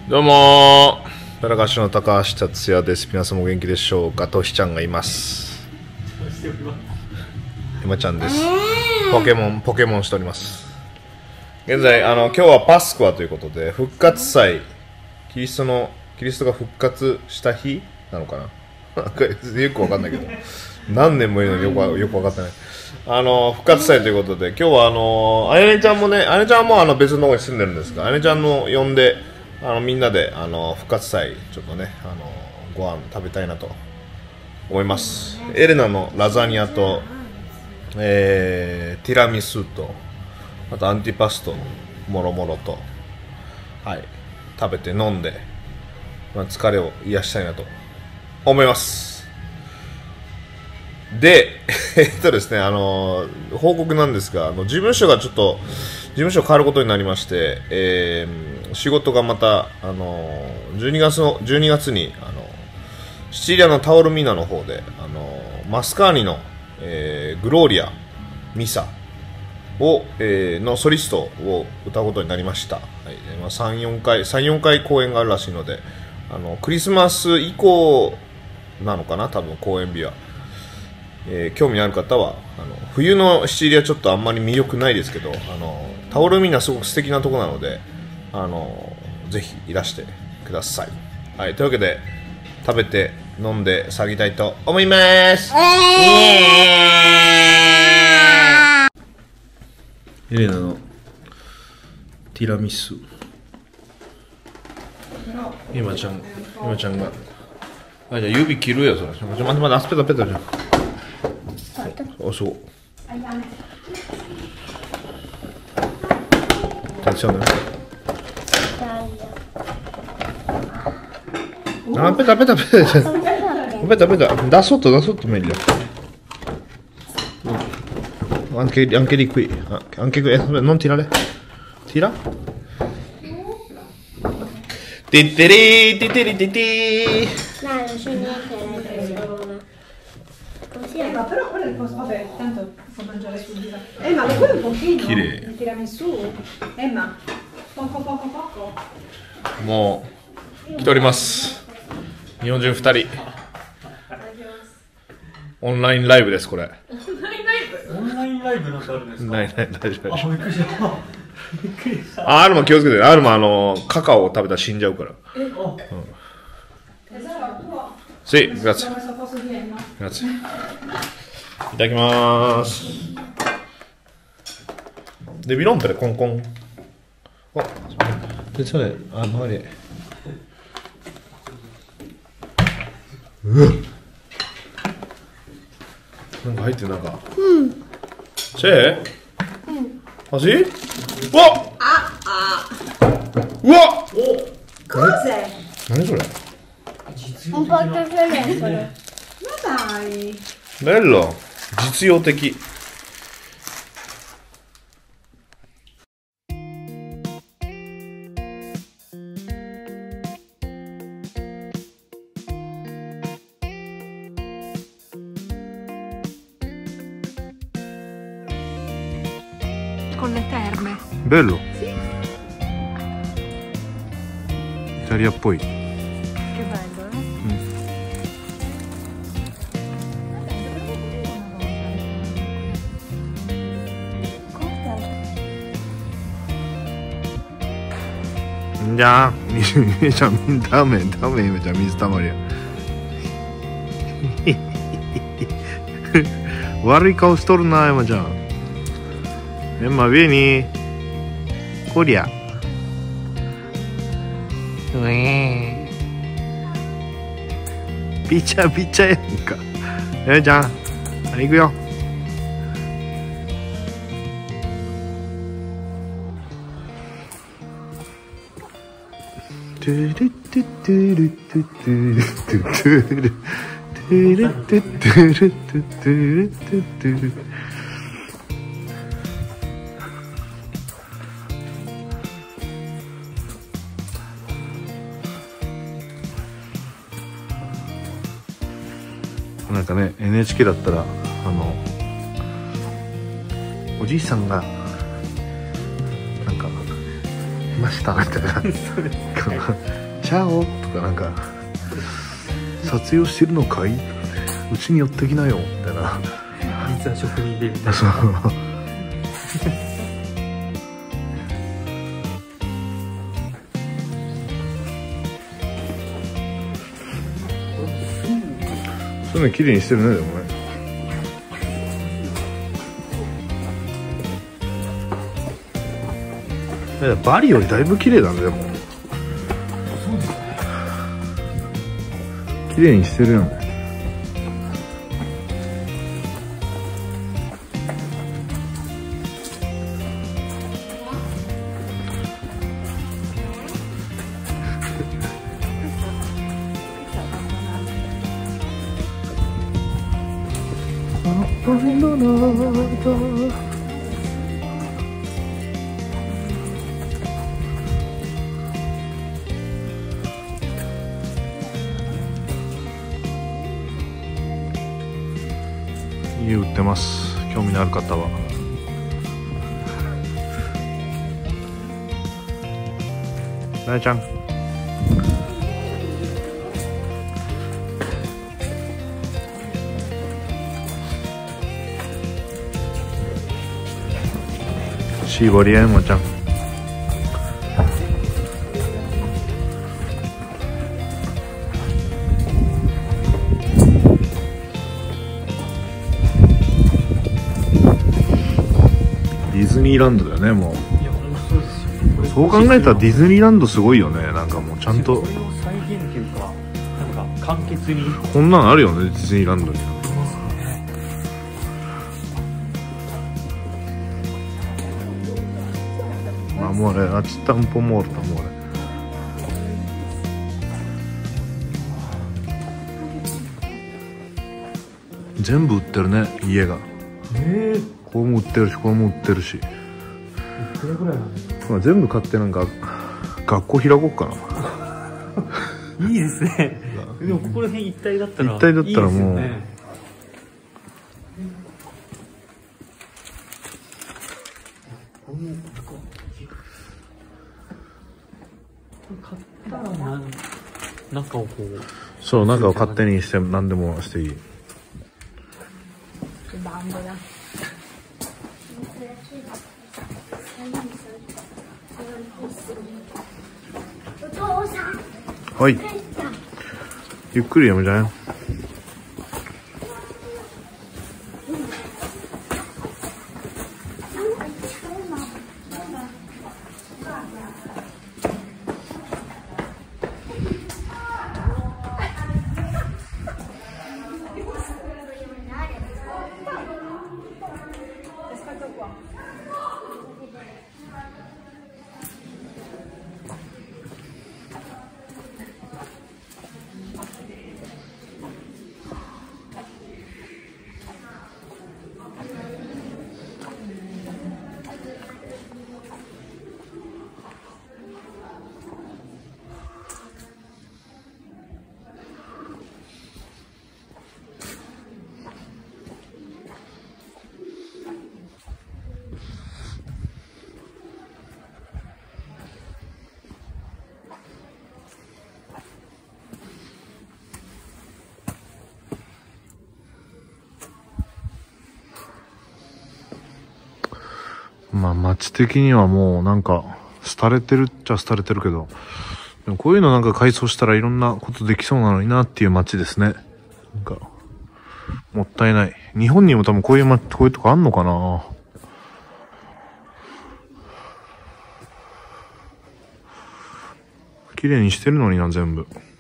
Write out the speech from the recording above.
どうもー、ベラガシの高橋達也です。皆さんも元気でしょうか。としちゃんがいます。今ちゃんです。ポケモンしております。現在今日はパスクワということで、復活祭、キリストが復活した日なのかな。なんかよくわかんないけど、何年もいるのによく分かってない。復活祭ということで、今日はあやねちゃんもね、あやねちゃんも別のところに住んでるんですが、あやねちゃんの呼んでみんなで復活祭ちょっとねご飯食べたいなと思います。エレナのラザニアと、ティラミスと、あとアンティパストもろもろと、はい、食べて飲んで、疲れを癒したいなと思います。でですね、報告なんですが、事務所変わることになりまして、仕事がまた12月にシチリアのタオルミナの方でマスカーニの、グローリアミサを、のソリストを歌うことになりました。はい、3、4回公演があるらしいので、クリスマス以降なのかな、多分公演日は。興味ある方は冬のシチリアちょっとあんまり魅力ないですけど、タオルミナすごく素敵なとこなので、ぜひいらしてください。はい、というわけで食べて飲んで騒ぎたいと思います。エレナのティラミス。今ちゃんがじゃあ指切るよ。それ待ってアスペタペタじゃん。そうAttenzione. No, aspetta, da sotto meglio. Anche di qui, anche qui, non tirare. Tira. Titiri. No, non c'è niente. Così ma però quello è il posto, vabbè, tanto può mangiare subito. Ma quello è un pochino. Il tiramisù. Ma poco. もう来ております。日本人2人オンラインライブです。これオンラインライブなんてあるんですか？ 大丈夫。 びっくりした。 アルマ気をつけて。アルマカカオを食べたら死んじゃうから。Sì, grazie. Iただきます。Devi rompere con. Oh, attenzione, magari.なんか入ってる、なんか。c'è? Ah sì? Oh! Wow! Cos'è? 何それ? un portafoglio. Ma dai! Bello! 実用的。 Con le terme. Bello. Italia poi. Che bello, 자, 다음에 미스터 마리아. Guarda cosa torna, Emma. Emma, vieni. Coria. Piccia yanka. Emma,行くよ.なんかね、NHK だったらおじいさんがなんかましたみたいなチャオとかなんか撮影してるのかいうちに寄ってきなよみたいな実は職人でみたいなそういうの綺麗にしてるねでもね。バリよりだいぶ綺麗だねでも。綺麗にしてるよね。家売ってます。興味のある方は。なえちゃん。絞りあいもちゃん。ディズニーランドだよねもう。そう考えたらディズニーランドすごいよね。なんかもうちゃんとこれを再現っていうか、なんか簡潔にこんなのあるよねディズニーランドに。Amore, sta un po' morto, amore.全部売ってるね、家が。ここも売ってるし、ここも売ってるし。 いくらぐらいなんですか？ まあ全部買ってなんか学校開こうかな。 いいですね。でもここら辺一体だったら一体だったらもういいですよね。買ったら中をこう。 そう、中を勝手にして何でもしていい。はい。ゆっくりやめじゃん。まあ街的にはもうなんか廃れてるっちゃ廃れてるけど、でもこういうのなんか改装したらいろんなことできそうなのになっていう街ですね。なんかもったいない。日本にも多分こういうこういうとこあんのかな。綺麗にしてるのにな全部。